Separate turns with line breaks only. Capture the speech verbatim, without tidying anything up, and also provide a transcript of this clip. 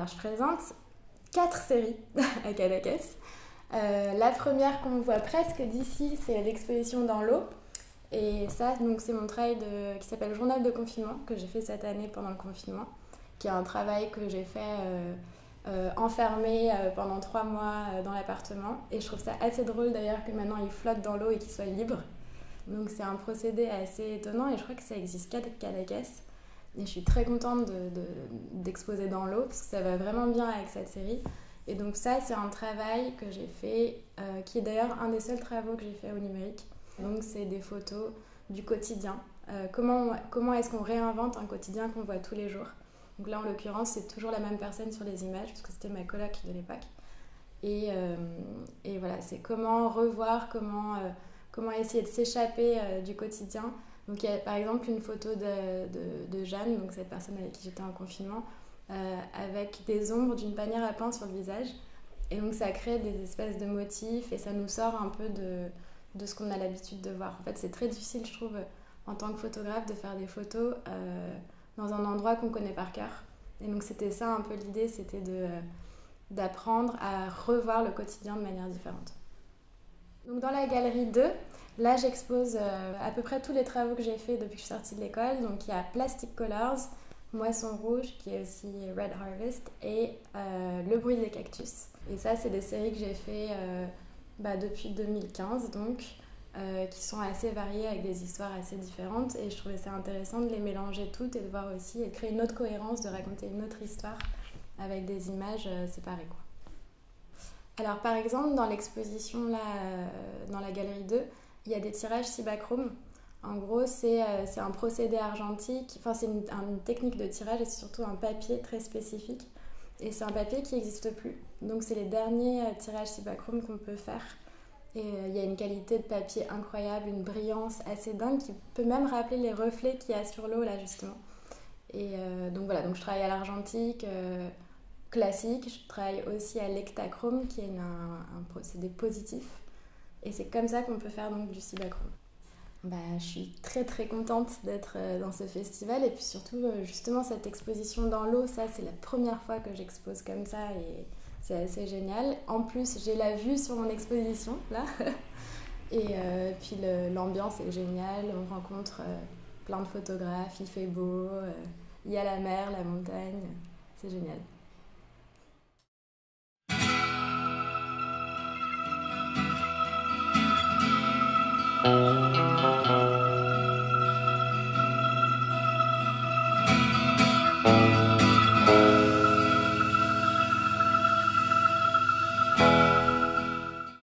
Alors je présente quatre séries à Cadaqués. Euh, la première qu'on voit presque d'ici, c'est l'exposition dans l'eau. Et ça, donc, c'est mon travail de, qui s'appelle Journal de confinement, que j'ai fait cette année pendant le confinement, qui est un travail que j'ai fait euh, euh, enfermé euh, pendant trois mois euh, dans l'appartement. Et je trouve ça assez drôle d'ailleurs que maintenant il flotte dans l'eau et qu'il soit libre. Donc c'est un procédé assez étonnant et je crois que ça existe qu'à Cadaqués. Et je suis très contente de, de, d'exposer dans l'eau parce que ça va vraiment bien avec cette série. Et donc ça, c'est un travail que j'ai fait, euh, qui est d'ailleurs un des seuls travaux que j'ai fait au numérique. Donc c'est des photos du quotidien. Euh, comment, comment est-ce qu'on réinvente un quotidien qu'on voit tous les jours? Donc là, en l'occurrence, c'est toujours la même personne sur les images, parce que c'était ma coloc de l'époque. Et, euh, et voilà, c'est comment revoir, comment, euh, comment essayer de s'échapper euh, du quotidien. Donc il y a par exemple une photo de, de, de Jeanne, donc cette personne avec qui j'étais en confinement, euh, avec des ombres d'une panière à pain sur le visage. Et donc ça crée des espèces de motifs et ça nous sort un peu de, de ce qu'on a l'habitude de voir. En fait, c'est très difficile, je trouve, en tant que photographe, de faire des photos euh, dans un endroit qu'on connaît par cœur. Et donc c'était ça un peu l'idée, c'était de, d'apprendre à revoir le quotidien de manière différente. Donc dans la galerie deux, là j'expose euh, à peu près tous les travaux que j'ai faits depuis que je suis sortie de l'école. Donc il y a Plastic Colors, Moisson Rouge, qui est aussi Red Harvest, et euh, Le bruit des cactus. Et ça, c'est des séries que j'ai fait euh, bah, depuis deux mille quinze, donc, euh, qui sont assez variées avec des histoires assez différentes. Et je trouvais ça intéressant de les mélanger toutes et de voir aussi et de créer une autre cohérence, de raconter une autre histoire avec des images euh, séparées, quoi. Alors par exemple, dans l'exposition là, euh, dans la galerie deux, il y a des tirages Cibachrome. En gros, c'est, euh, c'est un procédé argentique, enfin c'est une, une technique de tirage et c'est surtout un papier très spécifique. Et c'est un papier qui n'existe plus. Donc c'est les derniers euh, tirages Cibachrome qu'on peut faire. Et euh, il y a une qualité de papier incroyable, une brillance assez dingue qui peut même rappeler les reflets qu'il y a sur l'eau là justement. Et euh, donc voilà, donc je travaille à l'argentique euh, classique, je travaille aussi à l'hectachrome qui est une, un, un procédé positif. Et c'est comme ça qu'on peut faire donc du Cibachrome. Bah, je suis très très contente d'être dans ce festival et puis surtout justement cette exposition dans l'eau, ça c'est la première fois que j'expose comme ça et c'est assez génial. En plus j'ai la vue sur mon exposition là et euh, puis le, l'ambiance est géniale, on rencontre euh, plein de photographes, il fait beau, euh, il y a la mer, la montagne, c'est génial. Thank you.